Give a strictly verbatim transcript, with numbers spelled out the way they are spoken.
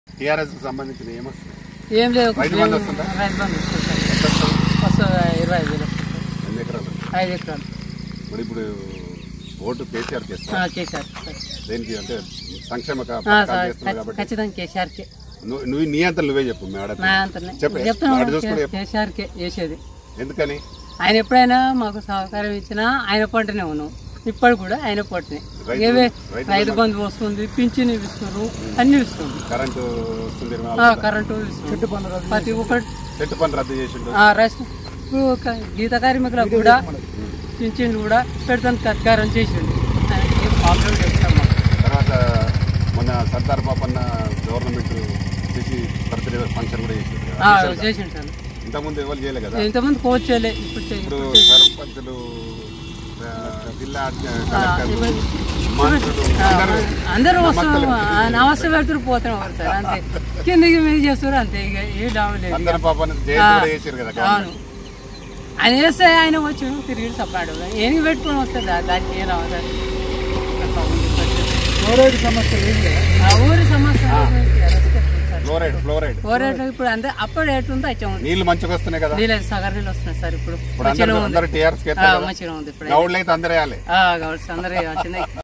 TRS కు సంబంధించిన ఏమొస్తుంది? ఏం లేదు, రైతు బంధు వస్తుందా? రైతు బంధు వస్తుంది, ఇరవై ఐదు వేలు ఎన్ని ఎకరాలు? ఐదు ఎకరాలు. మరి ఇప్పుడు ఓటు కేసీఆర్ చేస్తా కేసీఆర్ దేనికి అంటే సంక్షేమ ఖచ్చితంగా కేసీఆర్కే. నువ్వు నీ అంతా నువ్వే చెప్పు కేసీఆర్కే వేసేది. ఎందుకని? ఆయన ఎప్పుడైనా మాకు సహకారం ఇచ్చినా ఆయన పంటనే ఉన్నాం, ఇప్పుడు కూడా ఆయన పంటనే. ఏవే రైతు బంధు వస్తుంది, పింఛన్ ఇస్తున్నారు, అన్ని ఇస్తుంది, కరెంటు వస్తుంది, కరెంటు ప్రతి ఒక్కటి చెట్టు పని రద్దు చేసిండు. ఇప్పుడు గీత కార్మికులకు కూడా పింఛన్ కూడా పెడతానికి అధికారం చేసిండు. తర్వాత మొన్న సర్దార్ పాపన్న గవర్నమెంట్ చేసి బర్త్డే ఫంక్షన్ కూడా చేసిండు చేసిండు సార్. ఇంతకుముందు ఎవరు చేయలేదు కదా, ఇంతకుముందు కోచ్ చేయలే. ఇప్పుడు సర్పంచులు, జిల్లా అందరూ వస్తున్నారు, నమస్తే పెడుతున్నారు, పోతున్నారు సార్. అంతే, కిందకి మీద చేస్తారు అంతే. ఇక ఏ డౌన్ లేదు. అవును, ఆయన వేస్తే ఆయన వచ్చి తిరిగి సపరేట్ ఏమి పెట్టుకొని వస్తారు, దానికి ఏం రావు. ఊరి సమస్య ఊరి సమస్య ఫ్లోరైడ్ ఇప్పుడు అంతే. అప్పుడు ఎట్లుందో అయితే నీళ్ళు మంచిగా వస్తున్నాయి కదా, నీళ్ళు సగర్ నీళ్ళు వస్తున్నాయి సార్. ఇప్పుడు మంచిగా ఉంది, ఇప్పుడు అందరూ